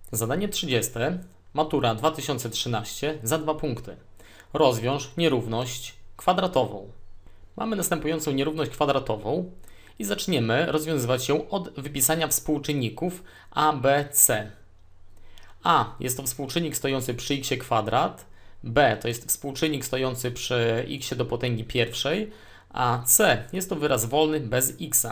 Zadanie 30. Matura 2013 za 2 punkty. Rozwiąż nierówność kwadratową. Mamy następującą nierówność kwadratową i zaczniemy rozwiązywać ją od wypisania współczynników a, b, c. A jest to współczynnik stojący przy x kwadrat, b to jest współczynnik stojący przy x do potęgi pierwszej, a c jest to wyraz wolny bez x.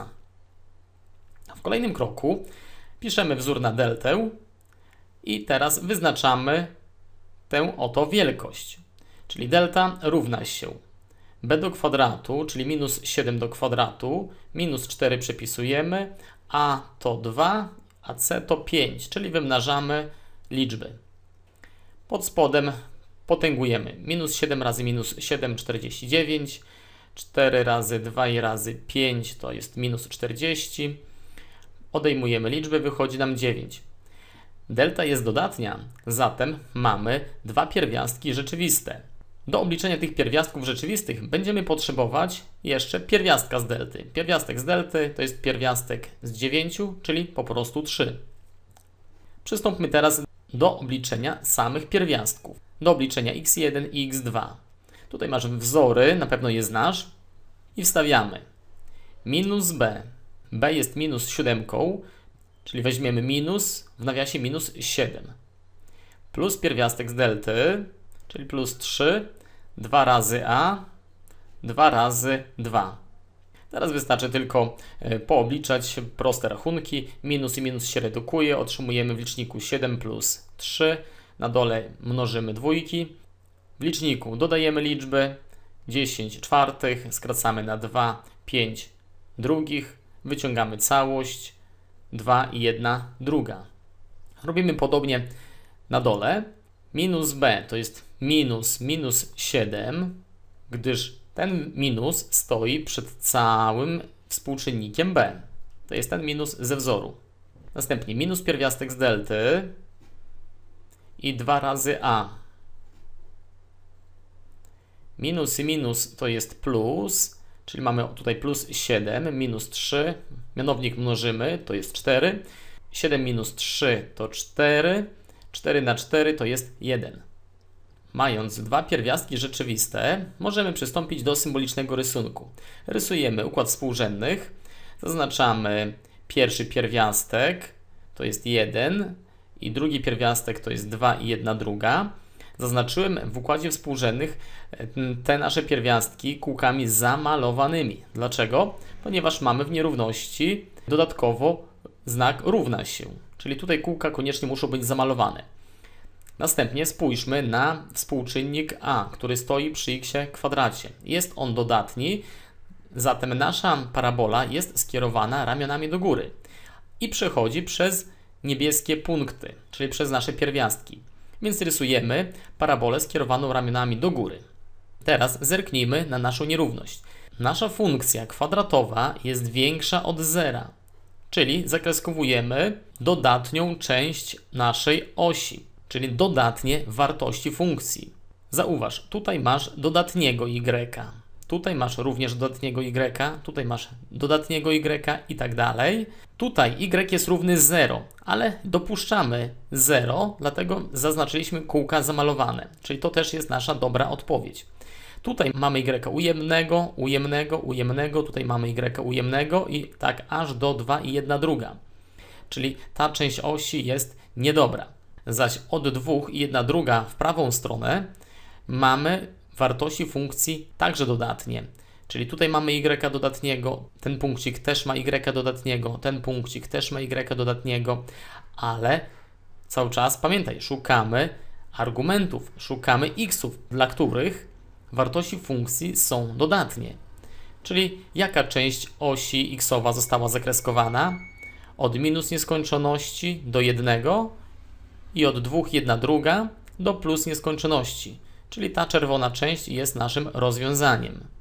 W kolejnym kroku piszemy wzór na deltę i teraz wyznaczamy tę oto wielkość. Czyli delta równa się b do kwadratu, czyli minus 7 do kwadratu, minus 4 przepisujemy, a to 2, a c to 5, czyli wymnażamy liczby. Pod spodem potęgujemy. Minus 7 razy minus 7, 49, 4 razy 2 i razy 5 to jest minus 40. Odejmujemy liczby, wychodzi nam 9. Delta jest dodatnia, zatem mamy dwa pierwiastki rzeczywiste. Do obliczenia tych pierwiastków rzeczywistych będziemy potrzebować jeszcze pierwiastka z delty. Pierwiastek z delty to jest pierwiastek z 9, czyli po prostu 3. Przystąpmy teraz do obliczenia samych pierwiastków. Do obliczenia x1 i x2. Tutaj masz wzory, na pewno je znasz. I wstawiamy. Minus b. b jest minus 7, czyli weźmiemy minus, w nawiasie minus 7. Plus pierwiastek z delty, czyli plus 3, 2 razy a, 2 razy 2. Teraz wystarczy tylko poobliczać proste rachunki. Minus i minus się redukuje. Otrzymujemy w liczniku 7 plus 3. Na dole mnożymy dwójki. W liczniku dodajemy liczby. 10 czwartych. Skracamy na 2, 5 drugich. Wyciągamy całość. 2 i 1 druga. Robimy podobnie na dole. Minus b to jest minus 7, gdyż ten minus stoi przed całym współczynnikiem b. To jest ten minus ze wzoru. Następnie minus pierwiastek z delty i 2 razy a. Minus i minus to jest plus, czyli mamy tutaj plus 7, minus 3. Mianownik mnożymy, to jest 4. 7 minus 3 to 4. 4 na 4 to jest 1. Mając dwa pierwiastki rzeczywiste, możemy przystąpić do symbolicznego rysunku. Rysujemy układ współrzędnych. Zaznaczamy pierwszy pierwiastek, to jest 1, i drugi pierwiastek to jest 2 i 1 druga. Zaznaczyłem w układzie współrzędnych te nasze pierwiastki kółkami zamalowanymi. Dlaczego? Ponieważ mamy w nierówności dodatkowo znak równa się. Czyli tutaj kółka koniecznie muszą być zamalowane. Następnie spójrzmy na współczynnik a, który stoi przy x kwadracie. Jest on dodatni, zatem nasza parabola jest skierowana ramionami do góry i przechodzi przez niebieskie punkty, czyli przez nasze pierwiastki. Więc rysujemy parabolę skierowaną ramionami do góry. Teraz zerknijmy na naszą nierówność. Nasza funkcja kwadratowa jest większa od zera, czyli zakreskowujemy dodatnią część naszej osi, czyli dodatnie wartości funkcji. Zauważ, tutaj masz dodatniego y, tutaj masz również dodatniego y, tutaj masz dodatniego y i tak dalej. Tutaj y jest równy 0, ale dopuszczamy 0, dlatego zaznaczyliśmy kółka zamalowane, czyli to też jest nasza dobra odpowiedź. Tutaj mamy y ujemnego, tutaj mamy y ujemnego i tak aż do 2 i 1 druga. Czyli ta część osi jest niedobra. Zaś od 2 i 1 druga w prawą stronę mamy wartości funkcji także dodatnie. Czyli tutaj mamy y dodatniego, ten punkcik też ma y dodatniego, ten punkcik też ma y dodatniego, ale cały czas pamiętaj, szukamy argumentów, szukamy x'ów, dla których wartości funkcji są dodatnie. Czyli jaka część osi x'owa została zakreskowana? Od minus nieskończoności do 1 i od 2 1 druga do plus nieskończoności. Czyli ta czerwona część jest naszym rozwiązaniem.